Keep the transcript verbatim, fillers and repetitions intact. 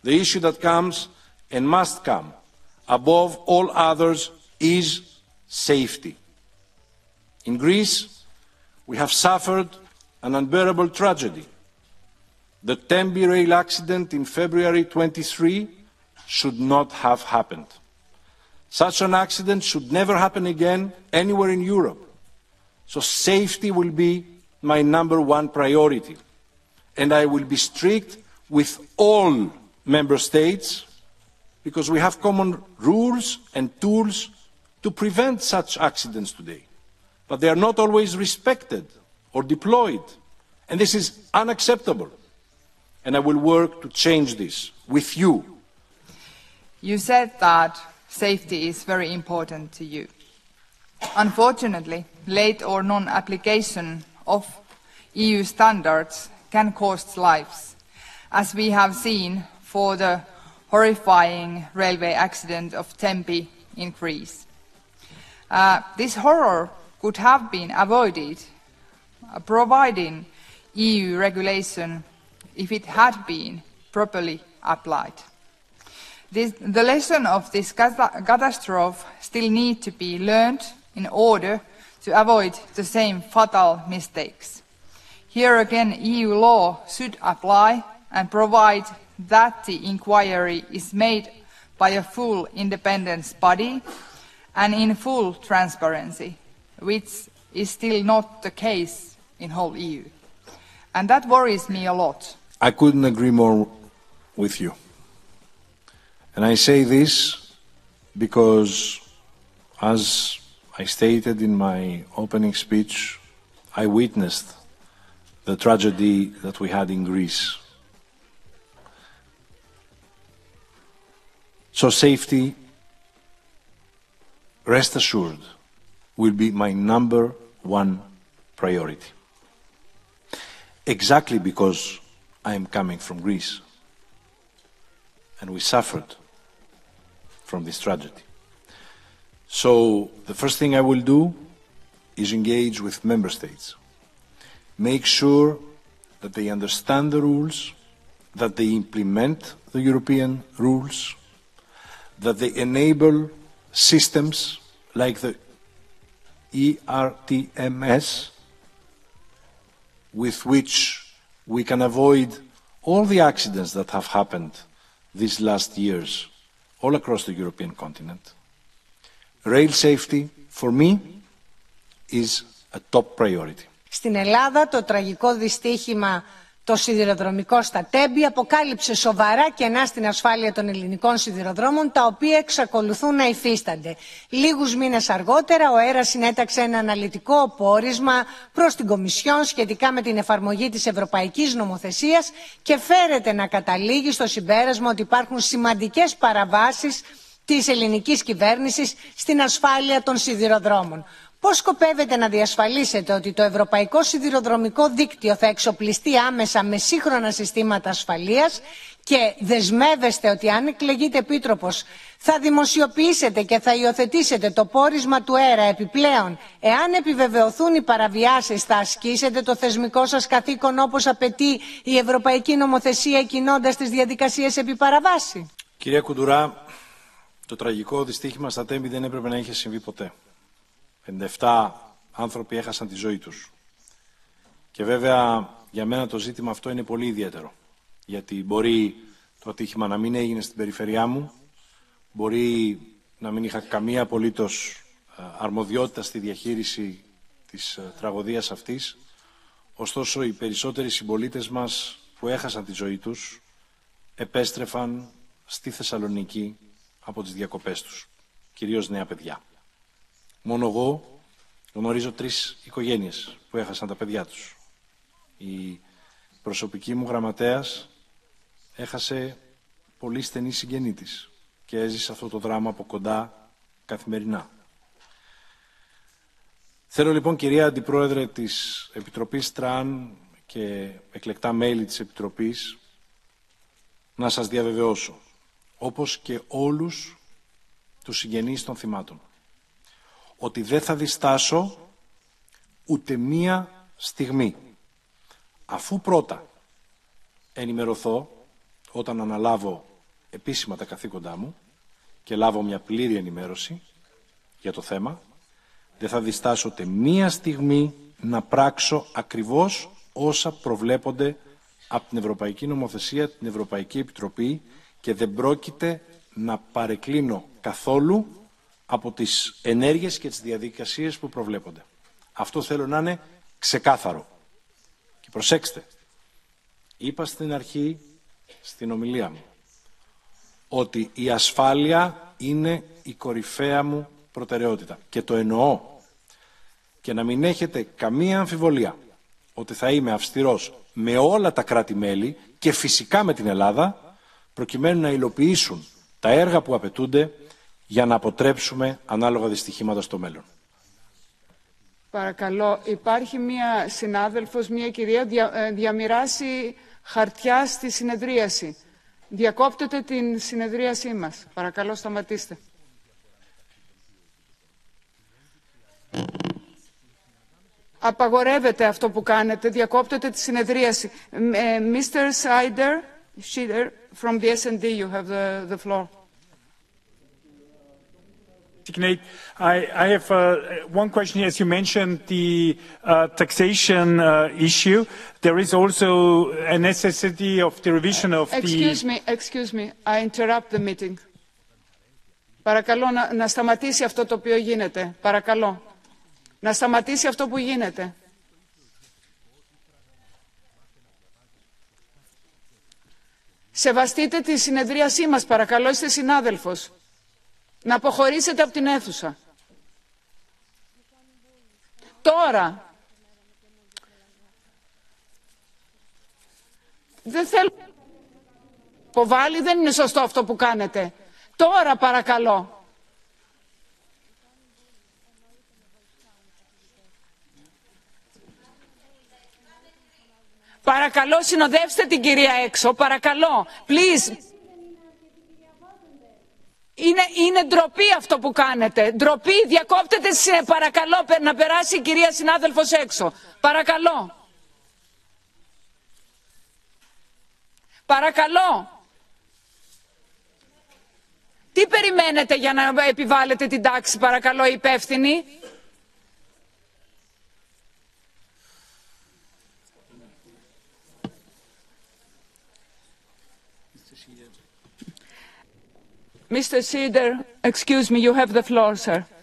The issue that comes and must come above all others is safety. In Greece, we have suffered an unbearable tragedy. The Tembi rail accident in February twenty-three should not have happened. Such an accident should never happen again anywhere in Europe. So safety will be my number one priority. And I will be strict with all member states because we have common rules and tools to prevent such accidents today. But they are not always respected or deployed. And this is unacceptable. And I will work to change this with you. You said that safety is very important to you. Unfortunately, late or non-application of E U standards can cost lives, as we have seen for the horrifying railway accident of Tempe in Greece. Uh, this horror could have been avoided, uh, providing E U regulation if it had been properly applied. This, the lesson of this catastrophe still needs to be learned in order to avoid the same fatal mistakes. Here again, E U law should apply and provide that the inquiry is made by a full independent body and in full transparency, which is still not the case in whole E U. And that worries me a lot. I couldn't agree more with you. And I say this because, as I stated in my opening speech, I witnessed the tragedy that we had in Greece. So safety, rest assured, will be my number one priority. Exactly because I am coming from Greece and we suffered from this tragedy. So the first thing I will do is engage with member states. Make sure that they understand the rules, that they implement the European rules, that they enable systems like the E R T M S, with which we can avoid all the accidents that have happened these last years all across the European continent. Rail safety, for me, is a top priority. Στην Ελλάδα το τραγικό δυστύχημα το σιδηροδρομικό στα Τέμπη αποκάλυψε σοβαρά κενά στην ασφάλεια των ελληνικών σιδηροδρόμων, τα οποία εξακολουθούν να υφίστανται. Λίγους μήνες αργότερα ο ΕΡΑ συνέταξε ένα αναλυτικό πόρισμα προς την Κομισιόν σχετικά με την εφαρμογή της ευρωπαϊκής νομοθεσίας και φέρεται να καταλήγει στο συμπέρασμα ότι υπάρχουν σημαντικές παραβάσεις της ελληνικής κυβέρνησης στην ασφάλεια των σιδηροδρόμων. Πώς σκοπεύετε να διασφαλίσετε ότι το ευρωπαϊκό σιδηροδρομικό δίκτυο θα εξοπλιστεί άμεσα με σύγχρονα συστήματα ασφαλείας και δεσμεύεστε ότι αν εκλεγείτε επίτροπος θα δημοσιοποιήσετε και θα υιοθετήσετε το πόρισμα του ΕΡΑ επιπλέον, εάν επιβεβαιωθούν οι παραβιάσεις θα ασκήσετε το θεσμικό σας καθήκον όπως απαιτεί η ευρωπαϊκή νομοθεσία κινώντας τις διαδικασίες επί παραβάση? Κυρία Κουντουρά, το τραγικό δυστύχημα στα Τέμπη δεν έπρεπε να είχε συμβεί ποτέ. πενήντα επτά άνθρωποι έχασαν τη ζωή τους. Και βέβαια για μένα το ζήτημα αυτό είναι πολύ ιδιαίτερο. Γιατί μπορεί το ατύχημα να μην έγινε στην περιφερειά μου, μπορεί να μην είχα καμία απολύτως αρμοδιότητα στη διαχείριση της τραγωδίας αυτής. Ωστόσο οι περισσότεροι συμπολίτες μας που έχασαν τη ζωή τους επέστρεφαν στη Θεσσαλονίκη από τις διακοπές τους, κυρίως νέα παιδιά. Μόνο εγώ γνωρίζω τρεις οικογένειες που έχασαν τα παιδιά τους. Η προσωπική μου γραμματέας έχασε πολύ στενή συγγενή της και έζησε αυτό το δράμα από κοντά καθημερινά. Θέλω λοιπόν, κυρία Αντιπρόεδρε της Επιτροπής Τραν και εκλεκτά μέλη της Επιτροπής, να σας διαβεβαιώσω, όπως και όλους τους συγγενείς των θυμάτων, ότι δεν θα διστάσω ούτε μία στιγμή, αφού πρώτα ενημερωθώ όταν αναλάβω επίσημα τα καθήκοντά μου και λάβω μια πλήρη ενημέρωση για το θέμα, δεν θα διστάσω ούτε μία στιγμή να πράξω ακριβώς όσα προβλέπονται από την Ευρωπαϊκή Νομοθεσία, την Ευρωπαϊκή Επιτροπή και δεν πρόκειται να παρεκκλίνω καθόλου από τις ενέργειες και τις διαδικασίες που προβλέπονται. Αυτό θέλω να είναι ξεκάθαρο. Και προσέξτε, είπα στην αρχή, στην ομιλία μου, ότι η ασφάλεια είναι η κορυφαία μου προτεραιότητα. Και το εννοώ. Και να μην έχετε καμία αμφιβολία ότι θα είμαι αυστηρός με όλα τα κράτη-μέλη και φυσικά με την Ελλάδα, προκειμένου να υλοποιήσουν τα έργα που απαιτούνται για να αποτρέψουμε ανάλογα δυστυχήματα στο μέλλον. Παρακαλώ, υπάρχει μία συνάδελφος, μία κυρία, δια, διαμοιράσει χαρτιά στη συνεδρίαση. Διακόπτετε την συνεδρίασή μας. Παρακαλώ, σταματήστε. Απαγορεύεται αυτό που κάνετε. Διακόπτετε τη συνεδρίαση. Μίστερ Σάιντερ, from the S and D, you have the, the floor. I, I have uh, one question. As you mentioned, the uh, taxation uh, issue, there is also a necessity of the revision of the... Excuse me, excuse me. I interrupt the meeting. Παρακαλώ να, να σταματήσει αυτό το οποίο γίνεται. Παρακαλώ. Να σταματήσει αυτό που γίνεται. Σεβαστείτε τη συνεδρίασή μας, παρακαλώ, είστε συνάδελφος. Να αποχωρήσετε από την αίθουσα. Τώρα. Δεν θέλω... Ποβάλλει, δεν είναι σωστό αυτό που κάνετε. Τώρα, παρακαλώ. Παρακαλώ, συνοδεύστε την κυρία έξω. Παρακαλώ. Please. Είναι, είναι ντροπή αυτό που κάνετε. Ντροπή, διακόπτετε, παρακαλώ, να περάσει η κυρία συνάδελφος έξω. Παρακαλώ. Παρακαλώ. Τι περιμένετε για να επιβάλλετε την τάξη, παρακαλώ, υπεύθυνοι. Mister Sider, excuse me, you have the floor, sir.